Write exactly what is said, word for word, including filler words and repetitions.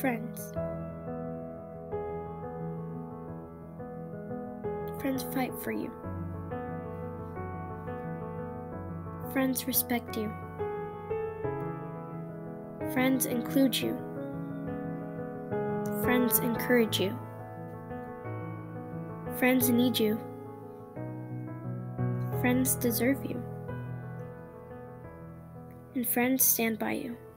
friends. Friends fight for you. Friends respect you. Friends include you. Friends encourage you. Friends need you. Friends deserve you. And friends stand by you.